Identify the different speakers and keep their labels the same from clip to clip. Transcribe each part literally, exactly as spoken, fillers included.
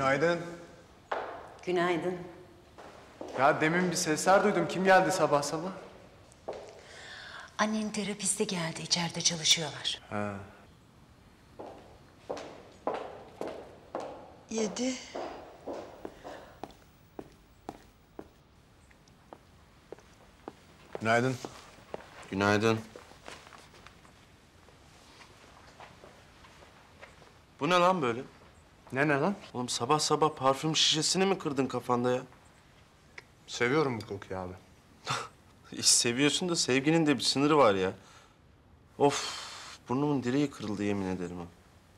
Speaker 1: Günaydın.
Speaker 2: Günaydın.
Speaker 1: Ya demin bir sesler duydum. Kim geldi sabah sabah?
Speaker 2: Annen terapiste geldi. İçeride çalışıyorlar.
Speaker 1: Ha.
Speaker 3: Yedi.
Speaker 1: Günaydın.
Speaker 4: Günaydın. Bu ne lan böyle?
Speaker 1: Ne ne lan?
Speaker 4: Oğlum sabah sabah parfüm şişesini mi kırdın kafanda ya?
Speaker 1: Seviyorum bu kokuyu abi.
Speaker 4: İş seviyorsun da sevginin de bir sınırı var ya. Of, burnumun direği kırıldı yemin ederim ha.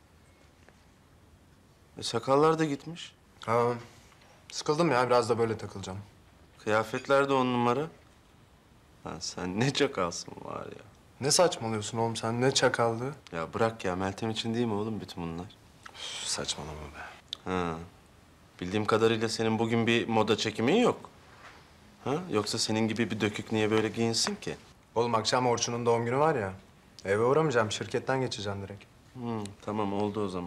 Speaker 4: E sakallar da gitmiş.
Speaker 1: Ha. Sıkıldım ya. Biraz da böyle takılacağım.
Speaker 4: Kıyafetler de on numara. Lan sen ne çakalsın var ya.
Speaker 1: Ne saçmalıyorsun oğlum sen? Ne çakallığı?
Speaker 4: Ya bırak ya, Meltem için değil mi oğlum bütün bunlar?
Speaker 1: Üf, saçmalama be.
Speaker 4: Ha. Bildiğim kadarıyla senin bugün bir moda çekimin yok. Ha? Yoksa senin gibi bir dökük niye böyle giyinsin ki?
Speaker 1: Oğlum akşam Orçun'un doğum günü var ya. Eve uğramayacağım. Şirketten geçeceğim direkt.
Speaker 4: Hı, tamam oldu o zaman.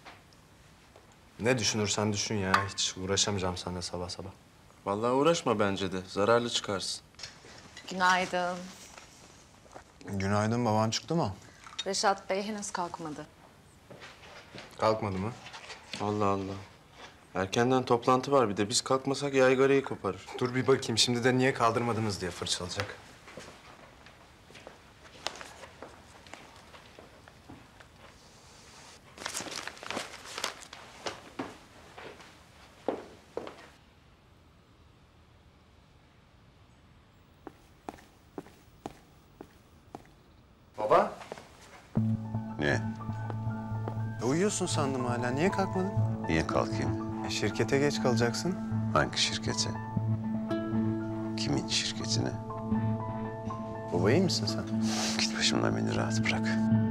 Speaker 1: Ne düşünürsen düşün ya. Hiç uğraşamayacağım seninle sabah sabah.
Speaker 4: Vallahi uğraşma bence de. Zararlı çıkarsın.
Speaker 3: Günaydın.
Speaker 1: Günaydın. Baban çıktı mı?
Speaker 3: Reşat Bey henüz kalkmadı.
Speaker 1: Kalkmadı mı?
Speaker 4: Allah Allah. Erkenden toplantı var bir de. Biz kalkmasak yaygarayı koparır.
Speaker 1: Dur bir bakayım. Şimdi de niye kaldırmadınız diye fırçalayacak. Baba.
Speaker 5: Ne?
Speaker 1: E, uyuyorsun sandım hala. Niye kalkmadın?
Speaker 5: Niye kalkayım?
Speaker 1: E, şirkete geç kalacaksın.
Speaker 5: Hangi şirkete? Kimin şirketine?
Speaker 1: Baba iyi misin sen?
Speaker 5: Git başımdan, beni rahat bırak.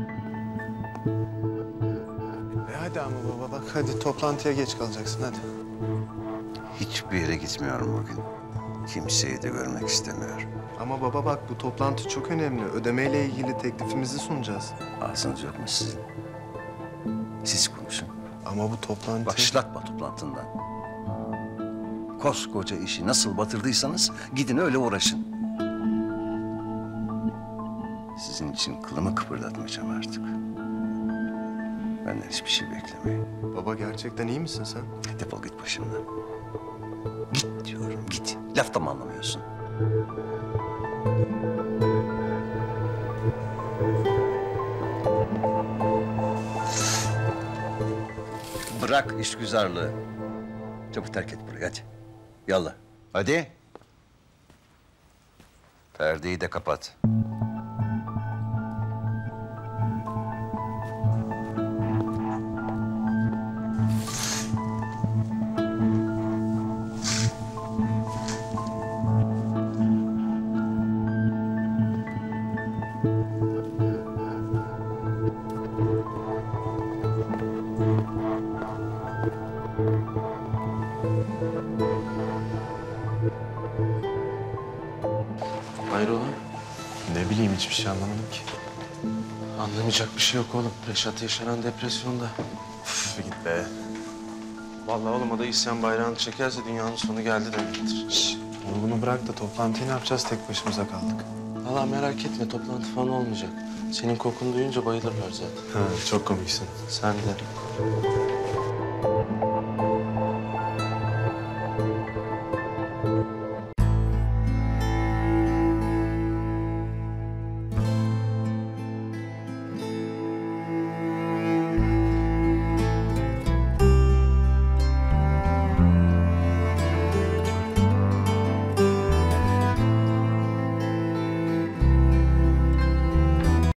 Speaker 1: E hadi ama baba bak hadi toplantıya geç kalacaksın hadi.
Speaker 5: Hiçbir yere gitmiyorum bugün. Kimseyi de görmek istemiyorum.
Speaker 1: Ama baba bak bu toplantı çok önemli. Ödemeyle ilgili teklifimizi sunacağız.
Speaker 5: Ağzınız yok mu sizin? Siz konuşun.
Speaker 1: Ama bu toplantı...
Speaker 5: Başlatma toplantından. Koskoca işi nasıl batırdıysanız gidin öyle uğraşın. Sizin için kılımı kıpırdatmayacağım artık. Benden hiçbir şey beklemeyin.
Speaker 1: Baba gerçekten iyi misin sen?
Speaker 5: Defol git başımdan. Git diyorum, git. Lafta mı anlamıyorsun? Bırak işgüzarlığı. Çabuk terk et burayı, hadi. Yallah. Hadi. Perdeyi de kapat.
Speaker 4: Hayrola?
Speaker 1: Ne bileyim hiçbir şey anlamadım ki.
Speaker 4: Anlamayacak bir şey yok oğlum. Reşat yaşanan depresyonda.
Speaker 1: Üf git be.
Speaker 4: Vallahi oğlum o da isyan bayrağını çekerse dünyanın sonu geldi demektir.
Speaker 1: Şş, onu bunu bırak da toplantıyı ne yapacağız? Tek başımıza kaldık.
Speaker 4: Vallahi merak etme, toplantı falan olmayacak. Senin kokunu duyunca bayılırlar zaten.
Speaker 1: Ha, çok komiksin.
Speaker 4: Sen de.